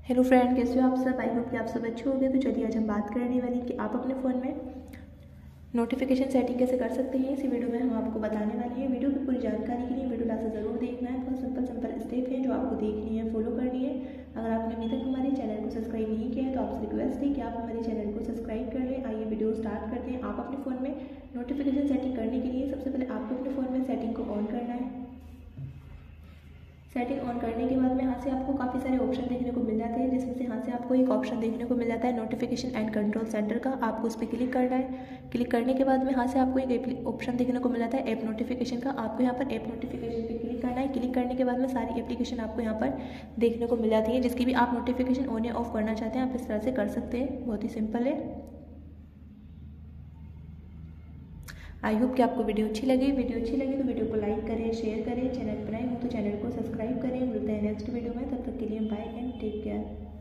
Hello friend, कैसे हो आप सब। आई होप कि आप सब अच्छे होंगे। तो चलिए आज हम बात करने वाली कि आप अपने फ़ोन में नोटिफिकेशन सेटिंग कैसे कर सकते हैं। इसी वीडियो में हम आपको बताने वाले हैं। वीडियो की पूरी जानकारी के लिए वीडियो लास्ट ज़रूर देखना है। बहुत सिंपल स्टेप हैं जो आपको देखनी है, फॉलो करनी है। अगर आपने अभी तक हमारे चैनल को सब्सक्राइब नहीं किया है तो आपसे रिक्वेस्ट है कि आप हमारे चैनल को सब्सक्राइब कर लें। आइए वीडियो स्टार्ट करते हैं। आप अपने फ़ोन में नोटिफिकेशन सेटिंग करने के लिए सबसे पहले आपको अपने फ़ोन में सेटिंग को ऑन करना है। सेटिंग ऑन करने के बाद में यहाँ से आपको काफ़ी सारे ऑप्शन देखने को मिल जाते हैं, जिसमें से यहाँ से आपको एक ऑप्शन देखने को मिल जाता है नोटिफिकेशन एंड कंट्रोल सेंटर का। आपको उस पर क्लिक करना है। क्लिक करने के बाद में यहाँ से आपको एक ऑप्शन देखने को मिल जाता है ऐप नोटिफिकेशन का। आपको यहाँ पर ऐप नोटिफिकेशन पे क्लिक करना है। क्लिक करने के बाद में सारी एप्लीकेशन आपको यहाँ पर देखने को मिल जाती है, जिसकी भी आप नोटिफिकेशन ऑन या ऑफ करना चाहते हैं आप इस तरह से कर सकते हैं। बहुत ही सिंपल है। आई होप कि आपको वीडियो अच्छी लगी तो वीडियो को लाइक करें, शेयर करें। चैनल पर नए हो तो चैनल को सब्सक्राइब करें। मिलते हैं नेक्स्ट वीडियो में, तब तक के लिए बाय एंड टेक केयर।